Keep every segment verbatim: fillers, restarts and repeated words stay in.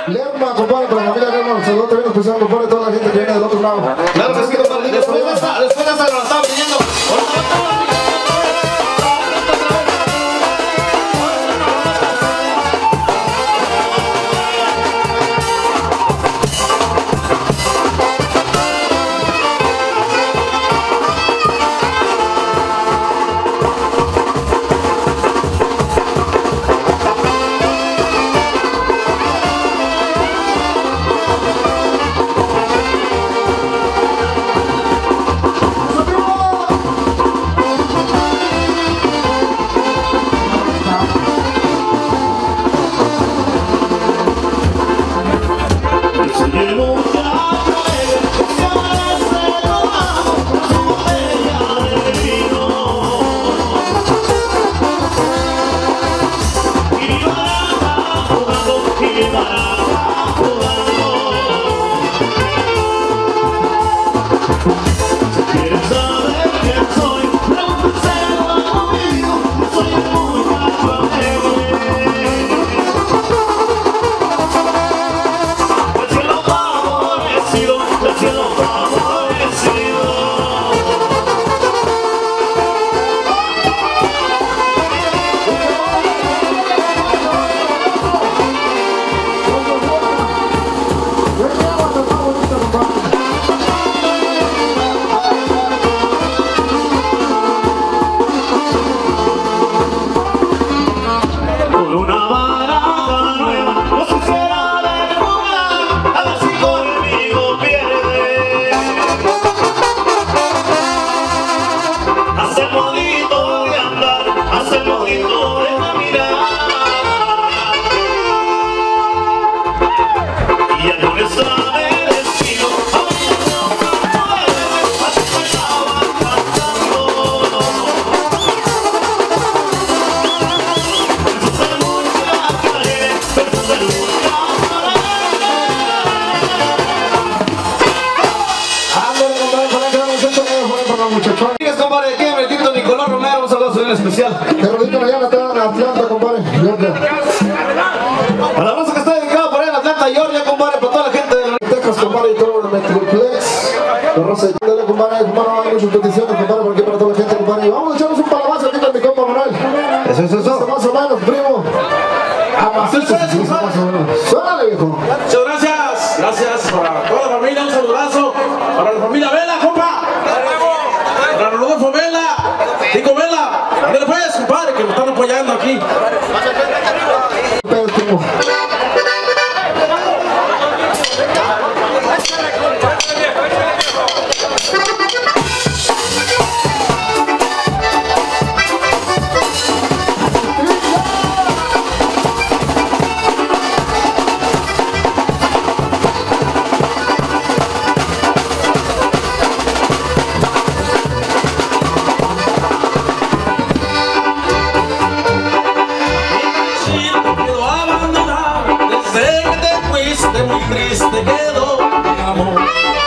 Lerma, compadre, para la familia Lerma, saludos también especial, compadre, toda la gente que viene del otro lado. Claro que sí, compadre. Después de esa, después de esa lo estaba pidiendo. Especial. Carolina Mariana está en Atlanta, compadre. Georgia. A la raza que está dedicada por ahí en Atlanta, Georgia, compadre, para toda la gente de Texas, compadre, y todo el Metroplex. La raza de Dale, compadre, compadre, hay muchas peticiones, compadre, por aquí para toda la gente, compadre. Vamos a echarnos un palabazo aquí con mi compa Manuel. Eso es eso. Más o menos, primo. A macizo, más o menos. Suélale, viejo. Muchas gracias. Gracias para toda la familia. Un saludazo para la familia Vela, compa. Para Rodolfo Vela. Tico Vela. Ándale pues, compadre, que nos están apoyando aquí. Muy triste quedó mi amor.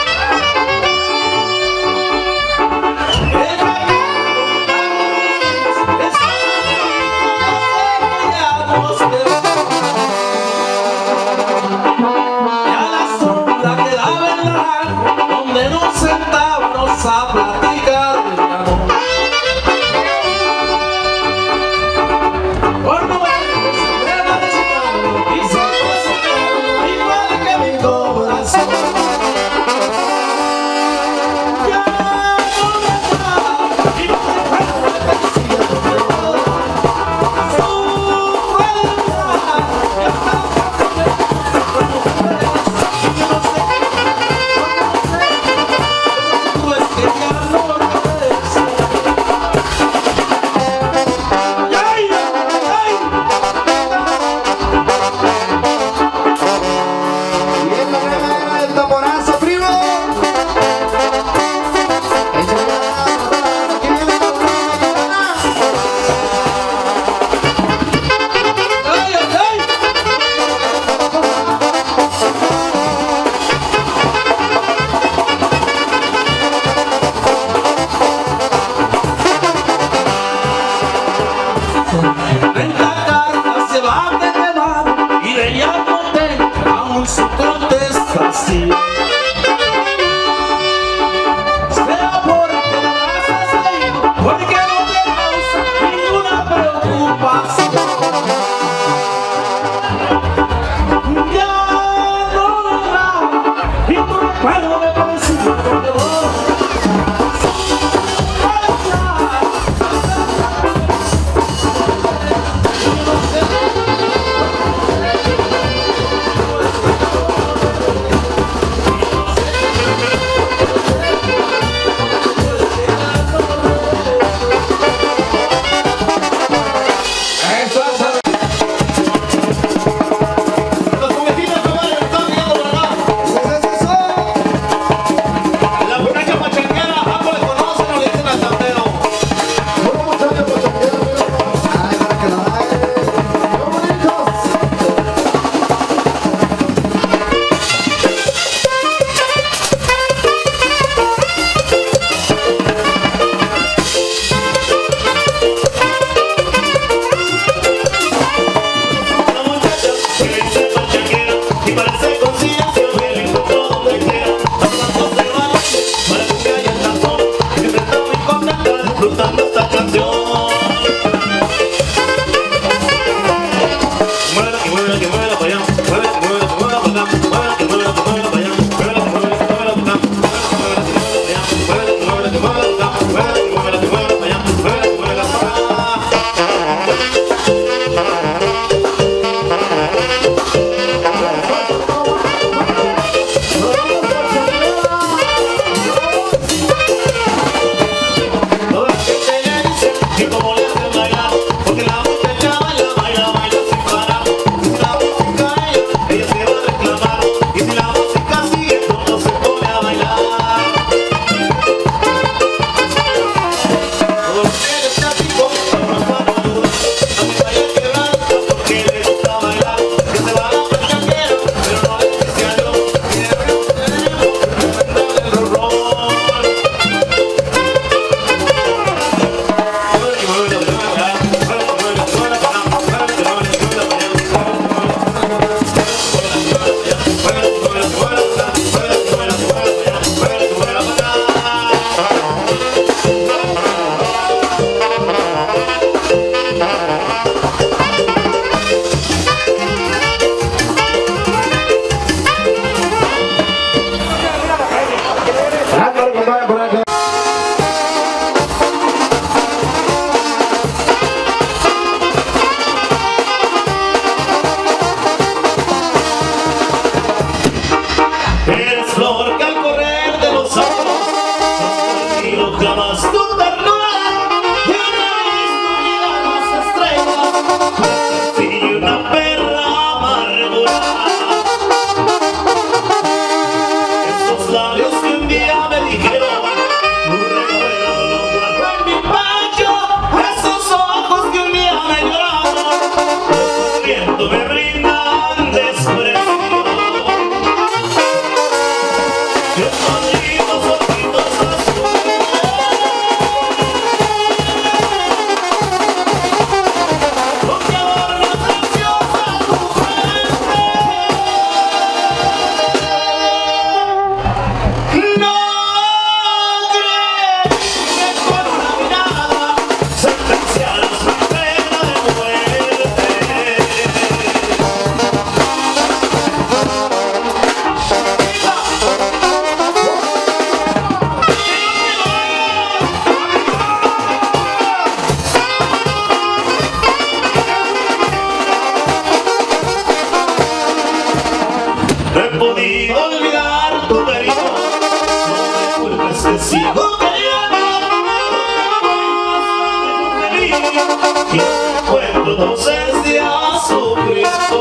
Y a la sombra quedaba el bar donde nos sentábamos a platicar del amor. Por no ver, se me marchitaron y se cocinó igual que mi corazón. he podido olvidar tu cariño. No recuerdes que sigo queriendo. Y encuentro doce días sufriendo.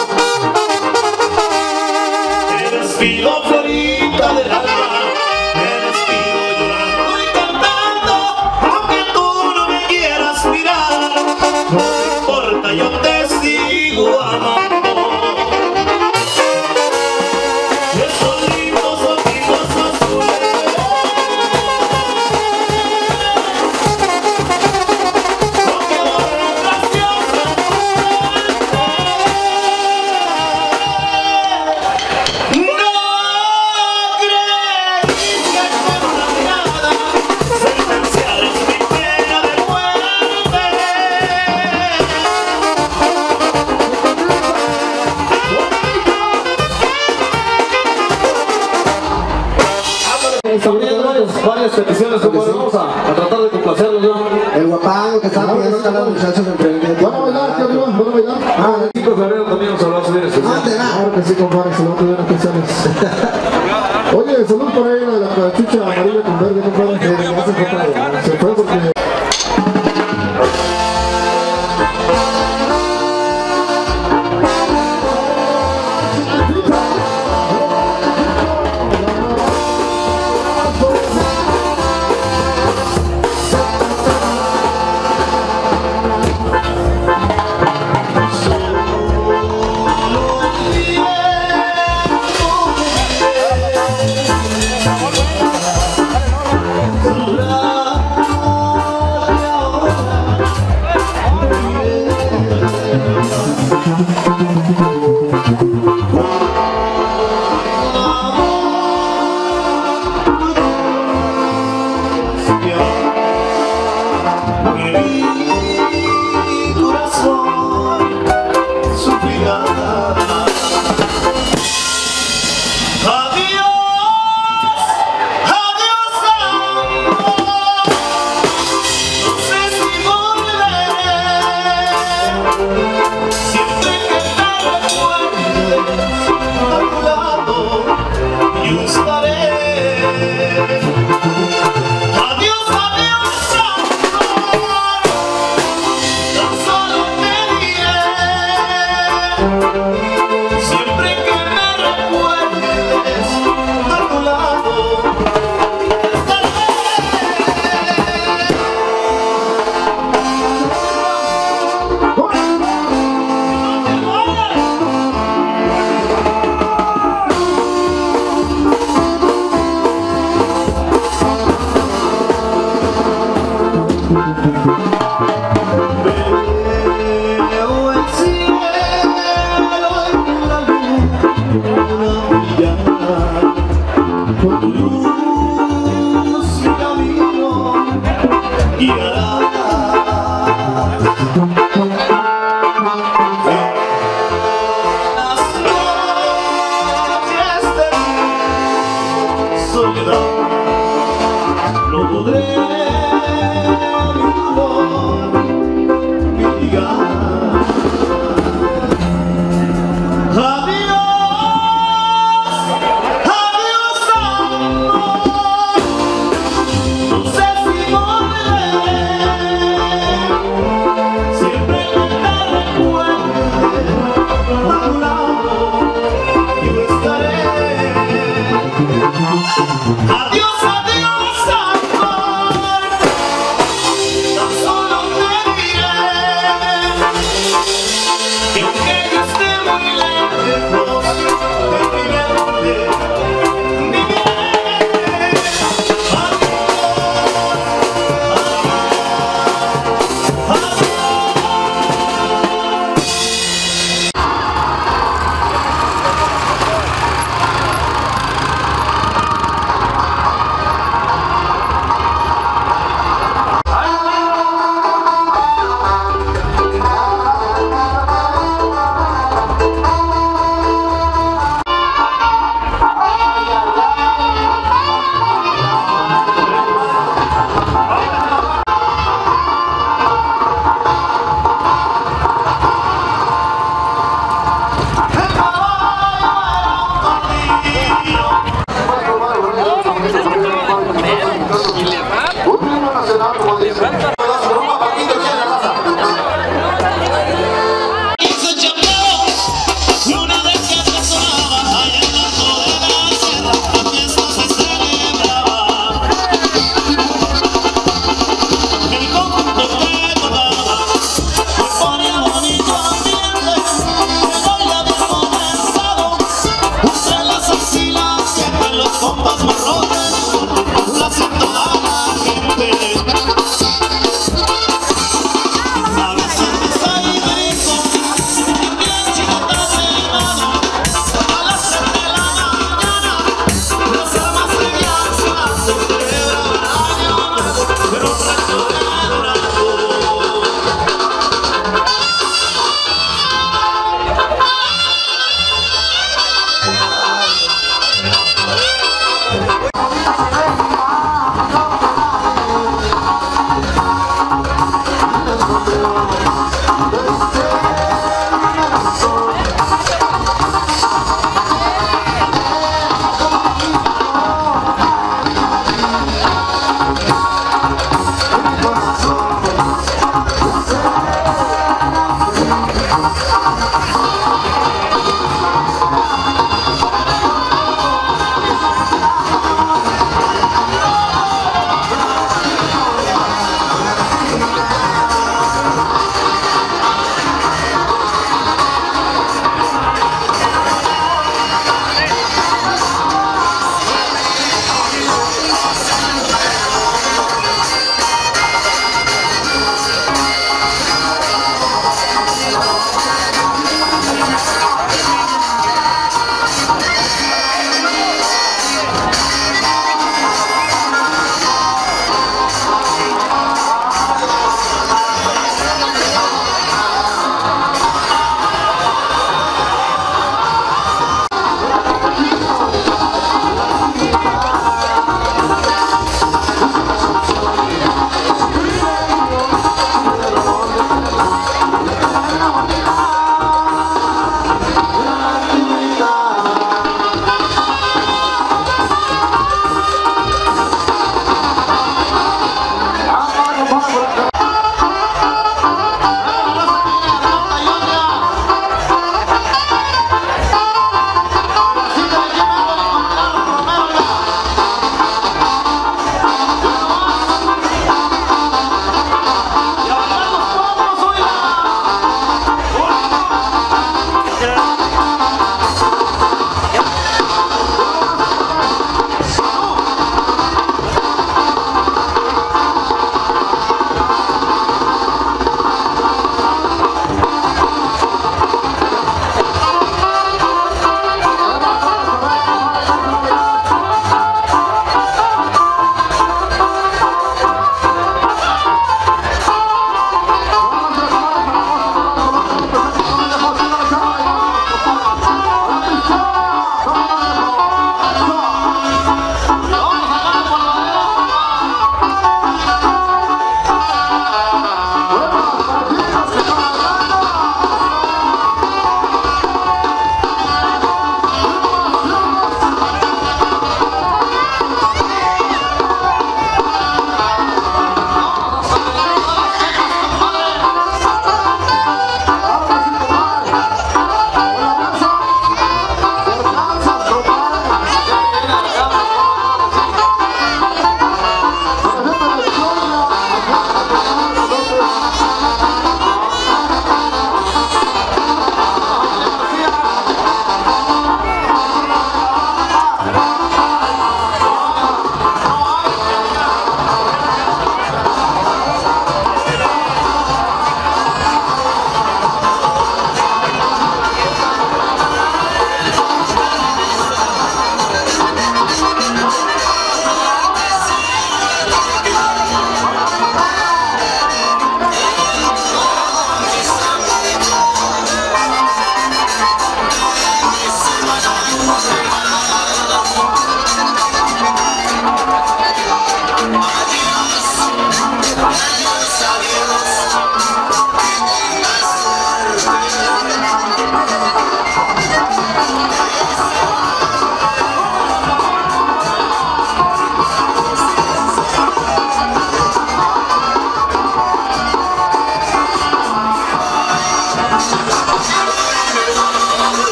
Te despido, florita del alma. Me despido llorando y cantando. Aunque tú no me quieras mirar, no me importa, yo te sigo amando. Esos lindos ojitos azules, no quiero graciosa. No creí que con una mirada sentenciaras mi pena de muerte. También varias, varias peticiones, compadre. Vamos a, a tratar de complacerlos, ¿no? El guapango que estaba pidiendo acá los muchachos de emprendimiento. ¿Van a bailar aquí arriba? ¿Van a bailar? Ah, el cinco de febrero también nos hablamos bien especial. Ah, claro que sí, compadre, se lo van a tener especiales. Oye, salud por ahí de la cachucha amarilla con verde, compadre. Que ya se fue para allá. Se fue porque... Mi corazón sufrirá. Adiós, adiós amor. No sé si volveré. Siempre que te recuerdes a tu lado, yo estaré. Adiós, adiós amor. Tan solo te diré. Siempre que me recuerdes a tu lado, estaré. Veo el cielo y la luna brillar. Con tu luz mi camino guiará. Las noches de mi soledad no podré mi dolor mitigar. Adiós, adiós amor. No sé si volveré. Siempre que te recuerde a tu lado, yo estaré. Adiós, adiós amor.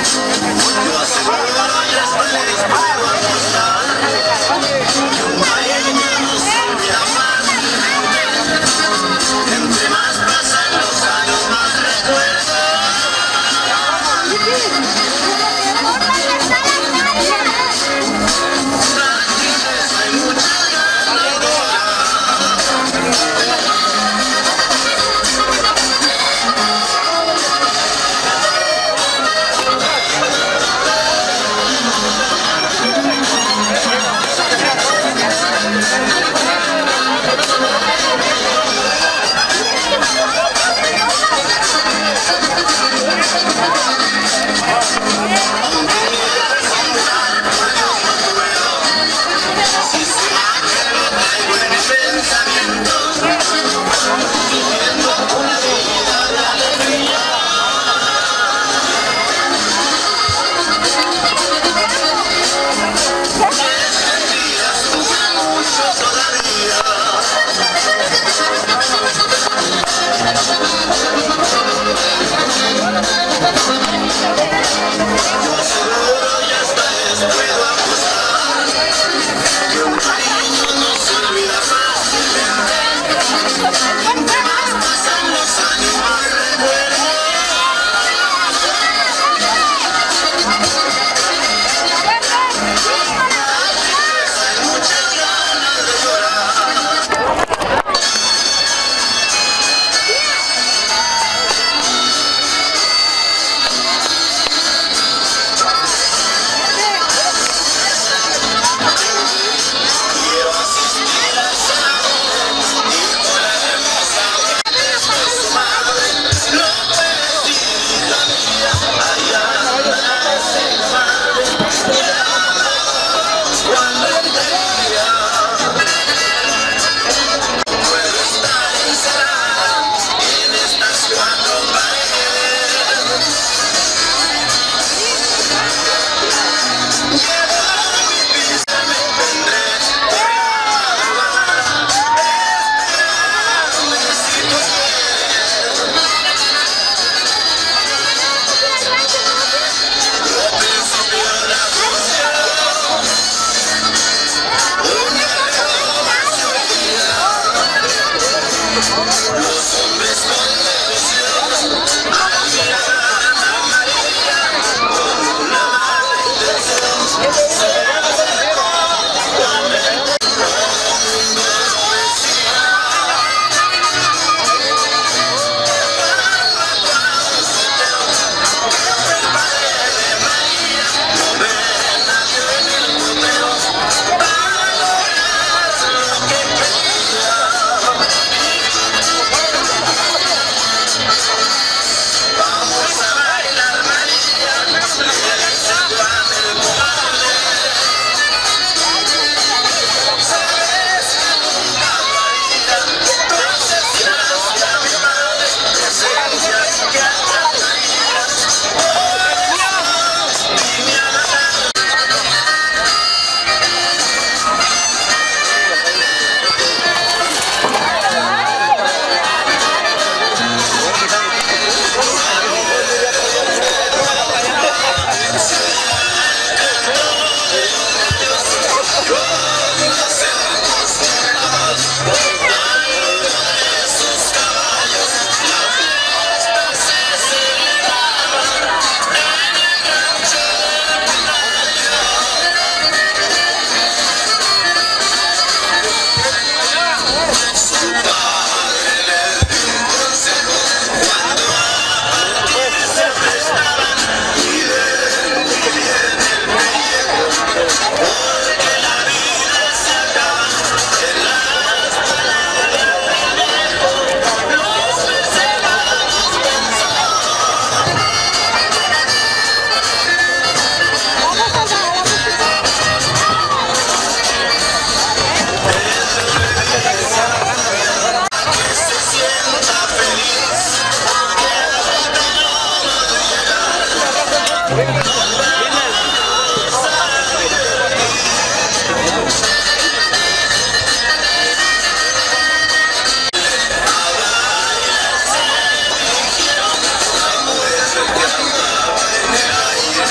Quiero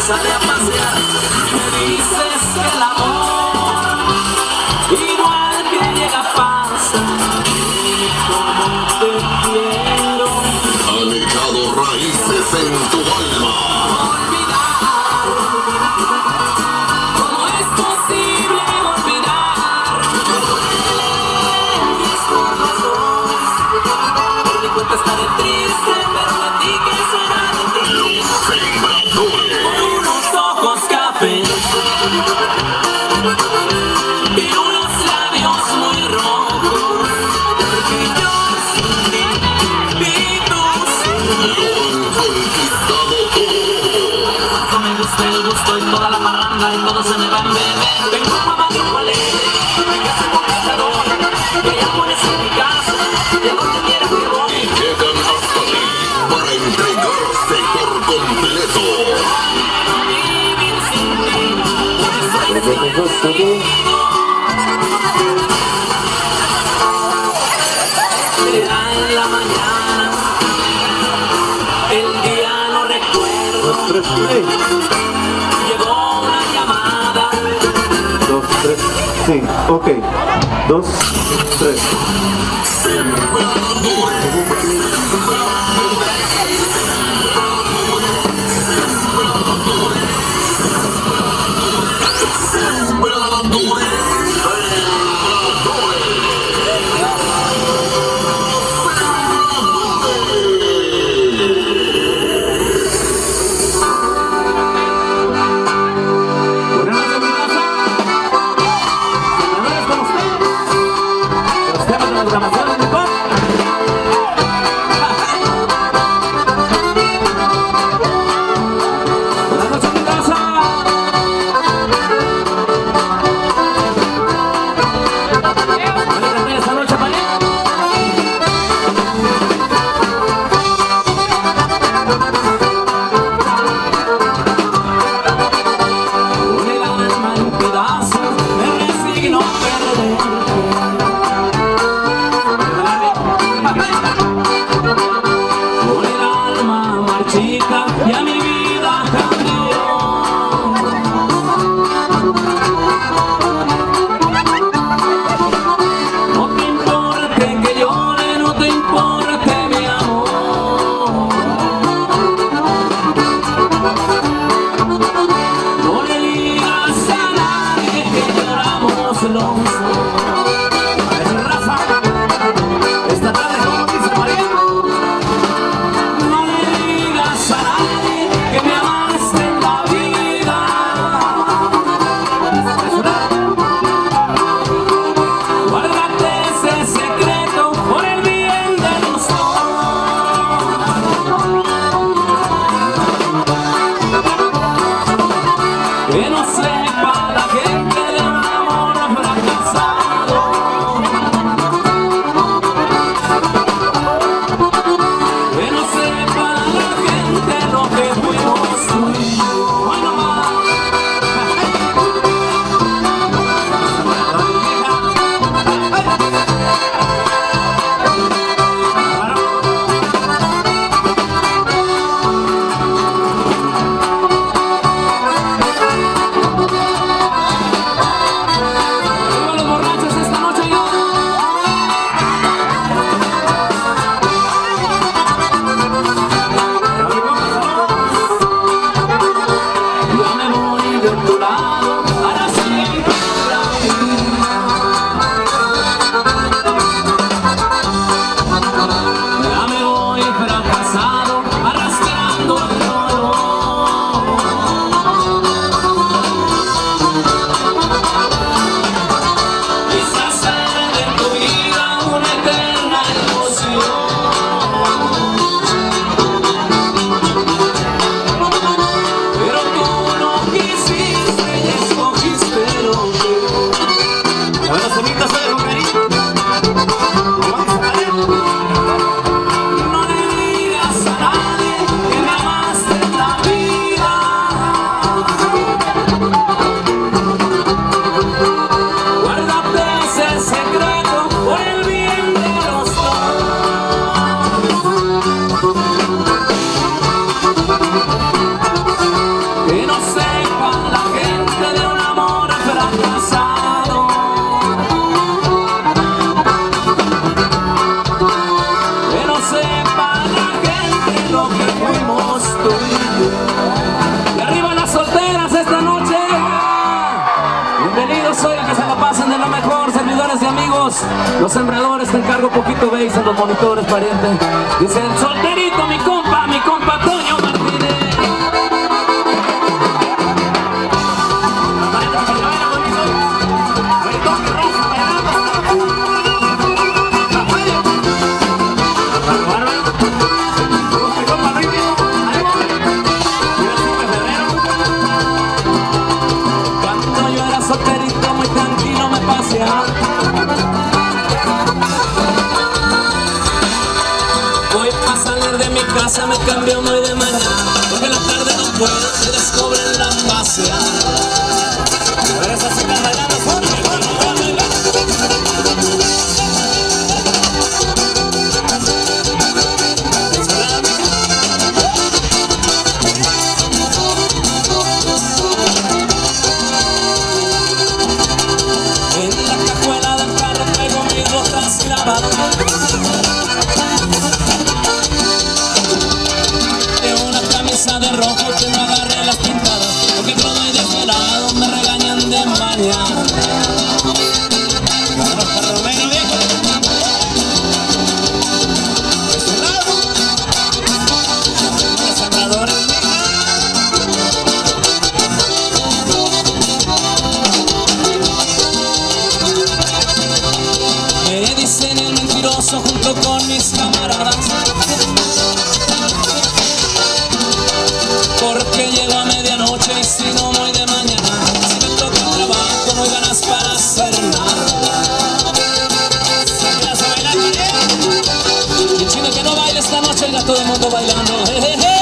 sale a pasear, me dices que el amor igual que llega pasa, como te quiero. Han echado raíces en tu alma. Olvidar, ¿cómo es posible olvidar? Me duele y es por los dos. Por mi cuenta estaré triste, pero de ti que será de ti. Con unos ojos cafés y unos labios muy rojos, porque yo sin ti y tú sin mí. No me gusta el gusto y toda la parranda y todo se me va en bebé. Tengo mamá de un palete, mi casa conquistador, y hay amores en mi casa, y a donde quiera que voy. Y llegan hasta ti para entregarse por completo. Vivir sin ti, por eso estoy decidido. Será en la mañana, el día no recuerdo. Dos, tres, sí. Llegó una llamada. Dos, tres, sí. Ok. Dos, tres. Ya mi vida cambió. No te importe que llore, no te importe mi amor. No le digas a nadie que lloramos los dos. A ver, Rafa, esta tarde como dice María. No le digas a nadie que me amaste. pasen de lo mejor, servidores y amigos. Los sembradores, te encargo poquito bass en los monitores, pariente. Dice el solterito, mi compa, mi compa Toño Martínez. Voy a salir de mi casa, me cambio muy de mañana, porque en la tarde no puedo, se descubren la fascia. Pero esas chicas bailando son en la cajuela del carro traigo mis botas lavadas. De rojo que no agarre las pintadas, porque todo y desvelado me regañan de mañana. Romero viejo, de su lado, los sembradores. Me dicen el mentiroso junto con mis camaradas, porque llego a medianoche y si no voy de mañana, si me toca el trabajo no hay ganas para hacer nada. ¿Se quedas a bailar, María? Y chino que no baile esta noche, ya todo el mundo bailando. Je, je, je.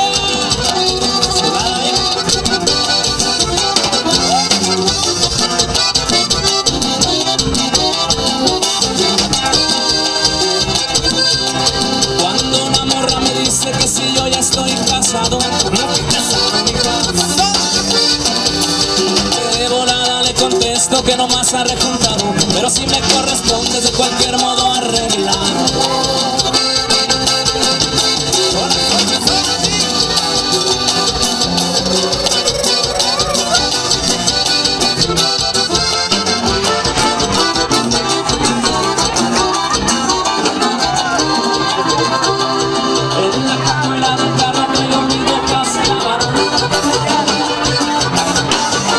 Cuando una morra me dice que si yo ya estoy casado, de volada le contesto que no más ha rejuntado, pero si me corresponde de cualquier modo arreglar. En la cajuela del carro traigo mis botas lavadas.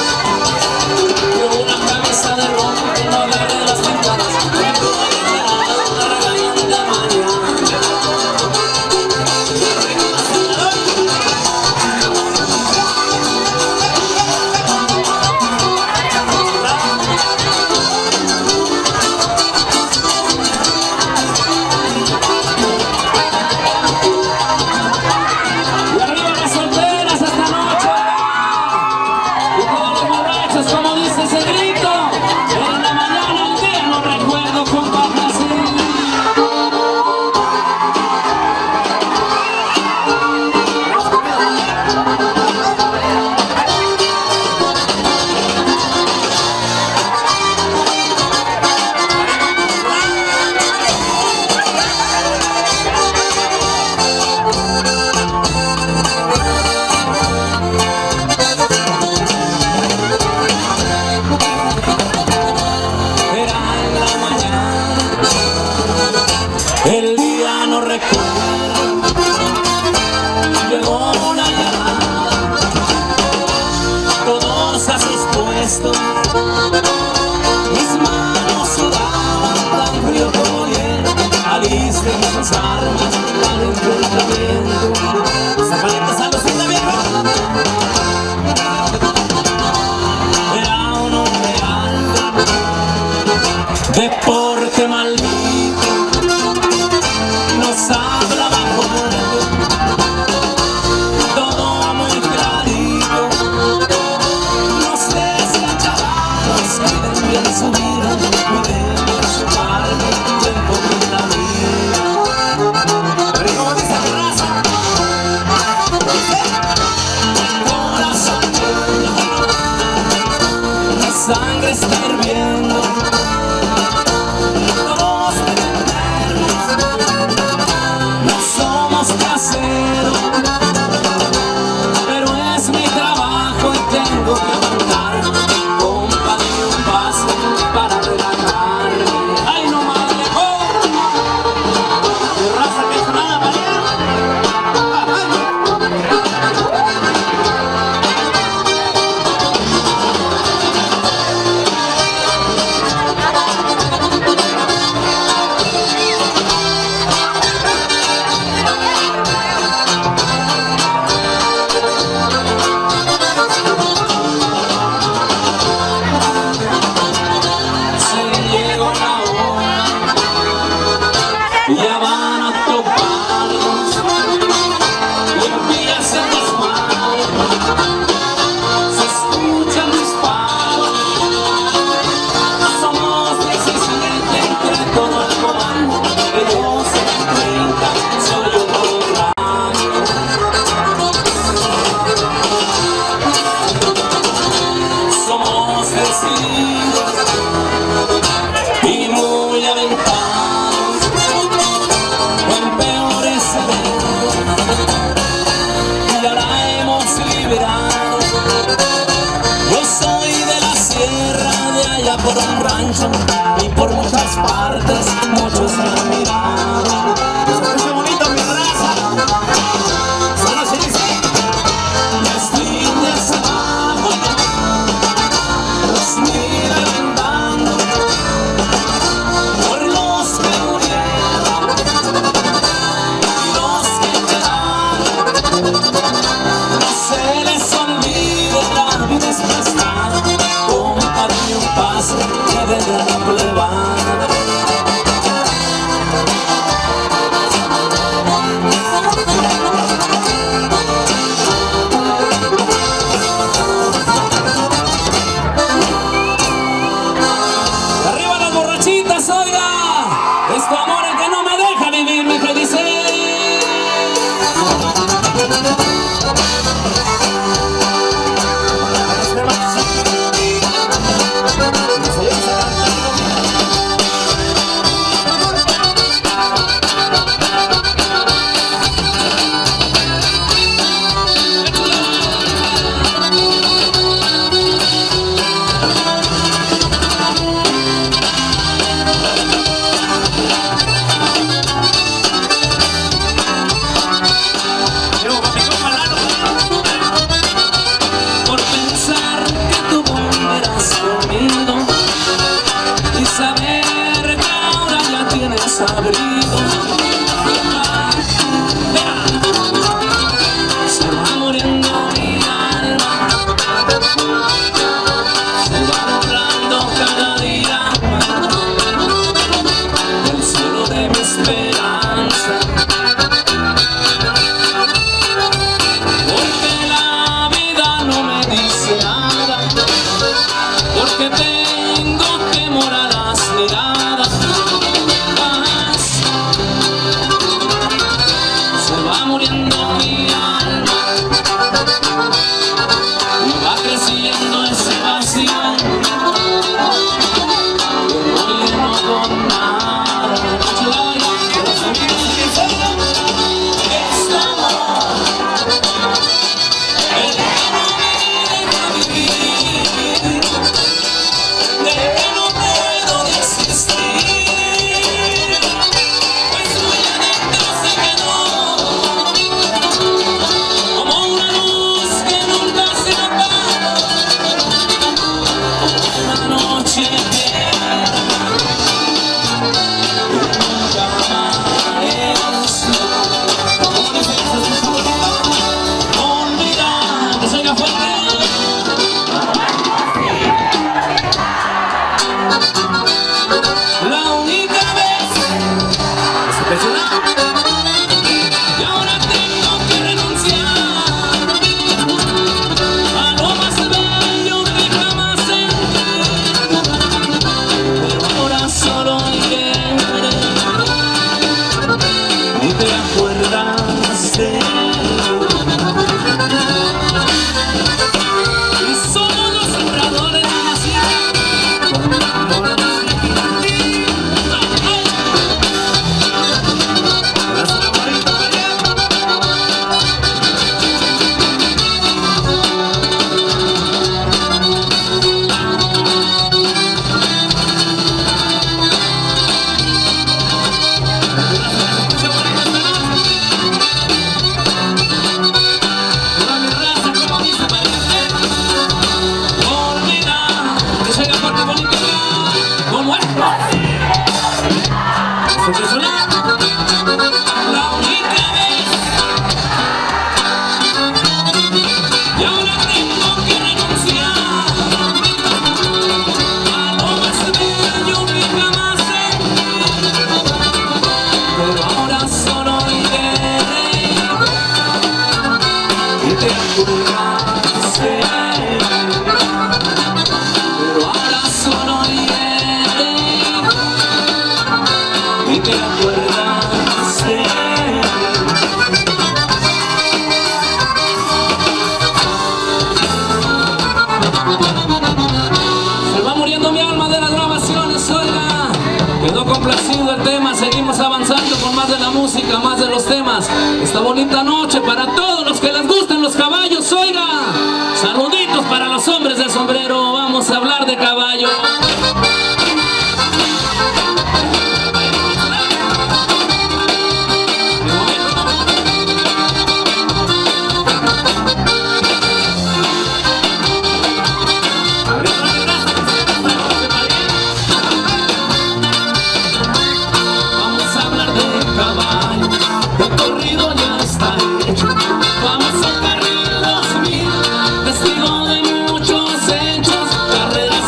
De rojo que no agarre las pintadas, conocidos y muy aventados en peores eventos, y ahora hemos liberado. Yo soy de la sierra, de allá por un rancho, y por muchas partes muchos me han mirado. ¡Qué bonito mi raza! Solo se dice los fines abajo, los miran andando por los que murieron y los que quedaron. No se les olvide, la vida es prestada, compadre, un paso que vendrá la plebada. Arriba las borrachitas, oiga, es tu amor el que no me deja vivir mi felicidad. Por pensar que tú volverás conmigo y saber que ahora ya tienes abrigo. Verá, se va muriendo mi alma, se va volando cada día el cielo de mi esperanza. Porque la vida no me dice nada, porque tengo temor a las miradas. Se va muriendo mi alma y va creciendo ese vacío que no lleno con nada. Es amor el que no me deja vivir, del que no puedo desistir, pues muy adentro se quedó como una luz que nunca se apaga, una noche entera y nunca amanece. Olvidar, que soy la fuerte. La única vez y ahora tengo que renunciar a lo más bello que jamás sentí, pero ahora solo iré y te acuerdas de él. Y somos los sembradores de la ciudad. Como esta, se te suena la única vez y ahora tengo que renunciar a lo más bello que jamás sentí, pero ahora solo iré y te acuerdas de él, pero ahora solo iré y te acuerdas de él. Se música, más de los temas. Esta bonita noche para todos los que les gustan los caballos, oiga. Saluditos para los hombres de sombrero, vamos a hablar de caballo. Testigo de muchos hechos, carreras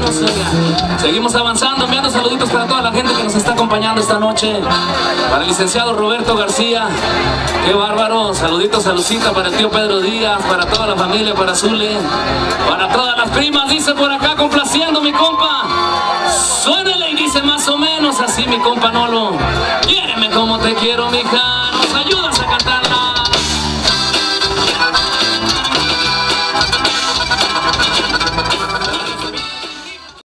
hermanos. Oiga, seguimos avanzando, enviando saluditos para toda la gente que nos está acompañando esta noche. Para el licenciado Roberto García, qué bárbaro. Saluditos a Lucita, para el tío Pedro Díaz, para toda la familia, para Zule, para todas las primas, dice por acá, complaciendo mi compa. Suénele y dice más o menos así mi compa Nolo. Quiéreme como te quiero, mija. Nos ayudas a cantar.